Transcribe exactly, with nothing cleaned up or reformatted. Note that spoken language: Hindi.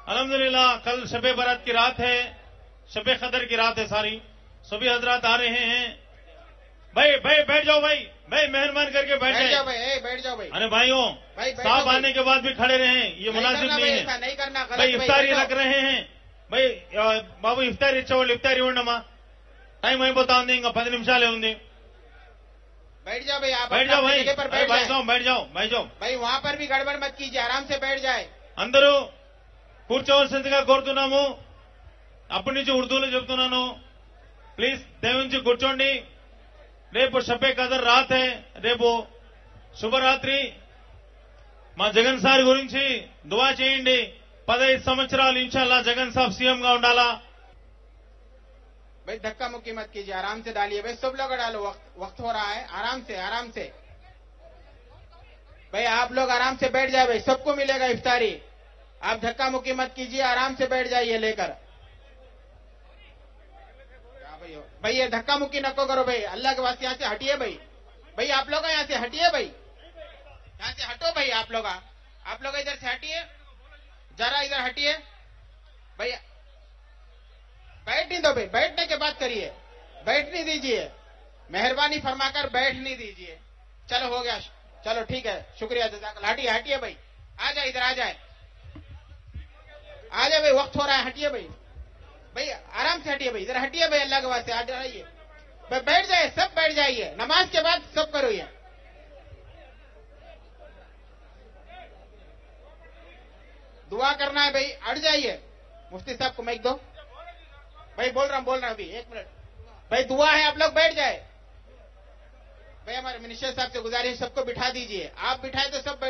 अल्हम्दुलिल्लाह कल शबे बारात की रात है, शबे कदर की रात है सारी। सभी हजरात आ रहे हैं। भाई भाई बैठ जाओ भाई, भाई मेहरबान करके बैठ बैठ जाओ जाओ भाई, ए, बैठ जाओ भाई। अरे भाइयों, भाई, बैठो साहब भाई। आने के बाद भी खड़े रहे, ये नहीं मुनासिब करना नहीं भाई, है। ऐसा नहीं करना, गलत भाई भाई, इफ्तारी बैठो। रख रहे हैं भाई। आ, बाबू इफ्तारी इच्छा इफ्तारी ఉండమ్మా టైం అయిపోతా ఇంకా పది నిమిషాలే ఉంది। बैठ जाओ भाई, आप बैठ अपना जाओ भाई, जगह पर अरे बैठ बैठ जाए जाओ बैठ जाओ बैठ जाओ। भाई, वहां पर भी गड़बड़ मत कीजिए, आराम से बैठ जाए। అందరూ కూర్చోవలసిందిగా కోరుతున్నాము। అప్పటి నుంచి ఉర్దూలో చెప్తున్నాను, ప్లీజ్ దయవుంచి కూర్చోండి। రేపు షబ్బే కదర్ రాత్ హై, రేపు శుభరాత్రి। మా జగన్ సార్ గురించి దువా చేయండి। పదహైదు సంవత్సరాలు ఇన్షాల్లా జగన్ సాబ్ సీఎం గా ఉండాలా। भाई धक्का मुक्की मत कीजिए, आराम से डालिए भाई, सब लोग डालो, वक्त वक्त हो रहा है, आराम से आराम से भाई, आप लोग आराम से बैठ जाए भाई, सबको मिलेगा इफ्तारी। आप धक्का मुक्की मत कीजिए, आराम से बैठ जाइए लेकर। क्या भाई हो? भाई ये धक्का मुक्की नको करो भाई, अल्लाह के वास्ते यहाँ से हटिए भाई। भाई आप लोग यहाँ से हटिए भाई, यहाँ से हटो भाई, आप लोग आप लोग इधर से हटिए, जरा इधर हटिए भाई। बैठ नहीं दो भाई, बैठने के बाद करिए, बैठ नहीं दीजिए, मेहरबानी फरमाकर बैठ नहीं दीजिए। चलो हो गया, चलो ठीक है, शुक्रिया जज़ाकल्लाह। हटिए हटिए भाई, आ जाए इधर, आ जाए आ जाए भाई, वक्त हो रहा है, हटिए भाई। भाई आराम से हटिए भाई, इधर हटिए भाई, अल्लाह के वास्ते आ जाइए भाई, बैठ जाए, सब बैठ जाइए, नमाज के बाद सब करो ये। दुआ करना है भाई, अड़ जाइए। मुफ्ती साहब को माइक दो भाई, बोल रहा हूं बोल रहा हूं अभी, एक मिनट भाई, दुआ है, आप लोग बैठ जाए भाई। हमारे मिनिस्टर साहब से गुजारिश, सबको बिठा दीजिए, आप बिठाए तो सब बैठ